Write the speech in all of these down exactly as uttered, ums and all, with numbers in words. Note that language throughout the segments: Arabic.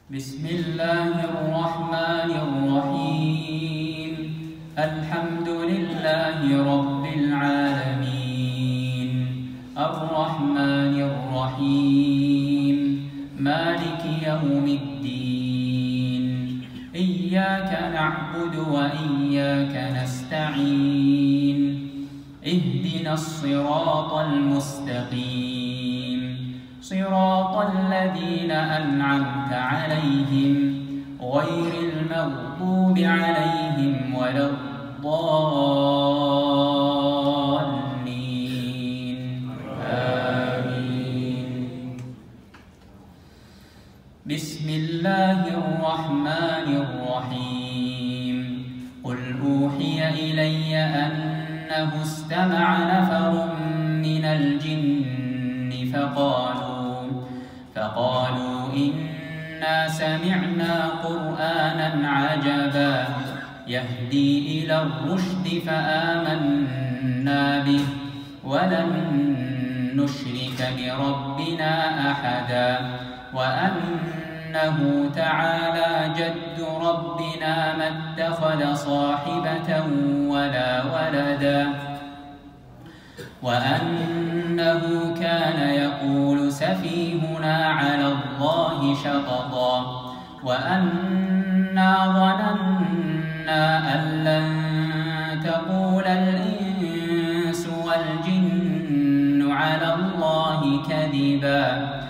بسم الله الرحمن الرحيم. الحمد لله رب العالمين، الرحمن الرحيم، مالك يوم الدين. إياك نعبد وإياك نستعين. اهدنا الصراط المستقيم، صراط الذين أنعمت عليهم غير المغضوب عليهم ولا الضالين. آمين. بسم الله الرحمن الرحيم. قل أوحي إلي أنه استمع نفر من الجن فقالوا فقالوا إنا سمعنا قرآنا عجبا يهدي إلى الرشد فآمنا به ولن نشرك بربنا أحدا وأنه تعالى جد ربنا ما اتخذ صاحبة ولا ولدا وأنه كان يقول سفيهنا على الله شططا وأنا ظننا أن لن تقول الإنس والجن على الله كذبا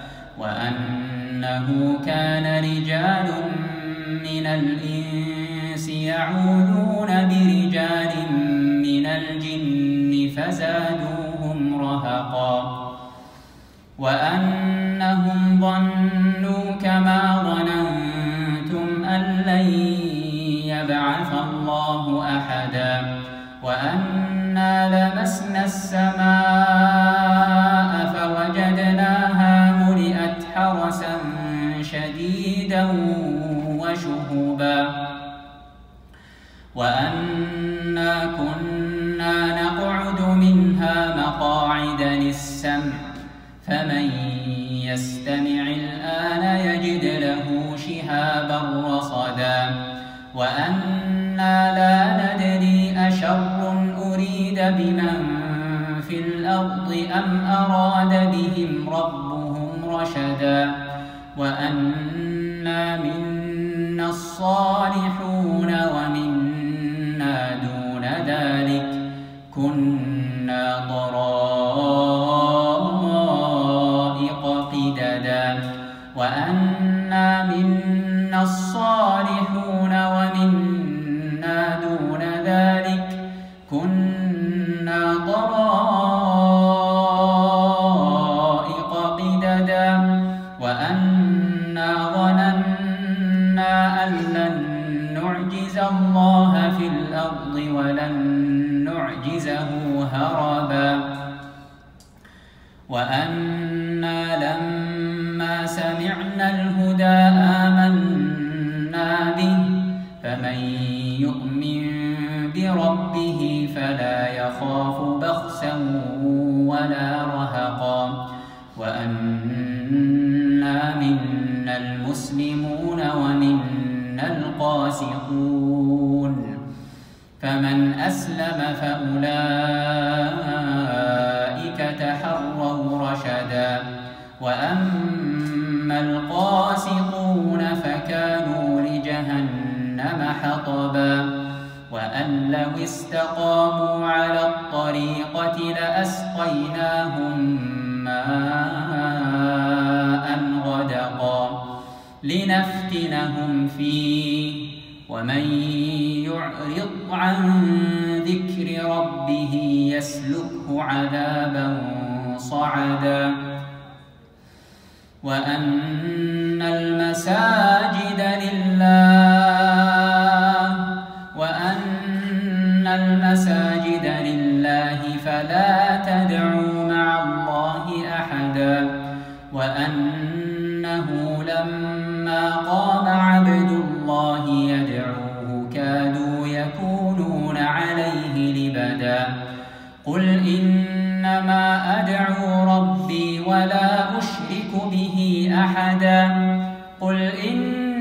وأنه كان رجال من الإنس يعوذون برجال من الجن فزادوهم رهقا وأنهم ظنوا كما ظننتم أن لن يبعث الله أحدا وأنا لمسنا السماء فوجدناها ملئت حرسا شديدا وشهبا وأنا كنا نقعد منها مقاعد للسمع فمن يستمع الآن يجد له شهابا رصدا وأنا لا ندري أشر أريد بمن في الأرض أم أراد بهم ربهم رشدا وأنا منا الصالحون ومنا دون ذلك كنا طرائق قددا وأنا منا الصالحون ومنا دون ذلك كنا طرائق قددا وأنا ظننا أن لن نعجز الله في الأرض ولن نعجزه هربا وأنا لما سمعنا الهدى آمنا به فمن يؤمن بربه فلا يخاف بخسا ولا رهقا وأنا منا المسلمون ومنا القاسطون فمن أسلم فأولئك تحروا رشدا وأما القاسطون فكانوا لجهنم حطبا وأن لو استقاموا على الطريقة لأسقيناهم ماء غدقا لنفتنهم فيه ومن يعرض عن ذكر ربه يسلكه عذابا صعدا وأن المساجد لله وأن المساجد لله فلا تدعوا مع الله أحدا وأنه لما قام عبد الله يدعوه كادوا يكونون عليه لبدا قل إنما أدعو ربي ولا أشرك به أحدا قل إن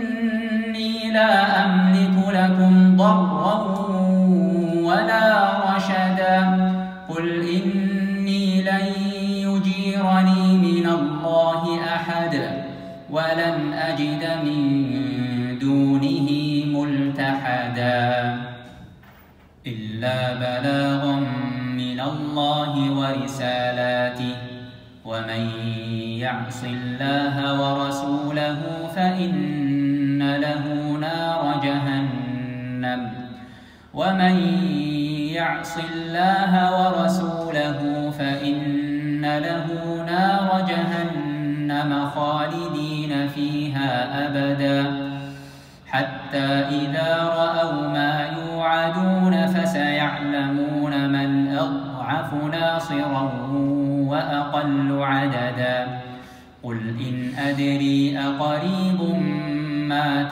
قل إني لن يجيرني من الله أحد ولن أجد من دونه ملتحدا إلا بلاغا من الله ورسالاته ومن يعص الله ورسوله فإن له نار جهنم ومن يعص الله ورسوله فإن له نار جهنم خالدين فيها أبدا حتى إذا رأوا ما يوعدون فسيعلمون من أضعف ناصرا وأقل عددا قل إن أدري أقريب ما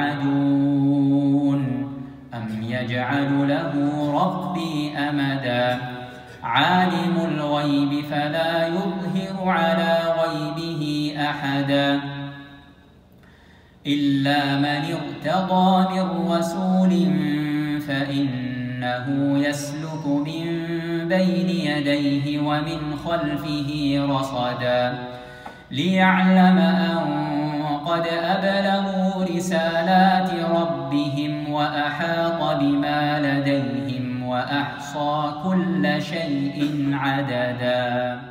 توعدون أم يجعل له ربي أمدا عالم الغيب فلا يظهر على غيبه أحدا إلا من ارتضى من رسول فإنه يسلك من بين يديه ومن خلفه رصدا ليعلم أن قد أبلغوا رسالات ربهم وأحاط بما لديهم وأحصى كل شيء عددا.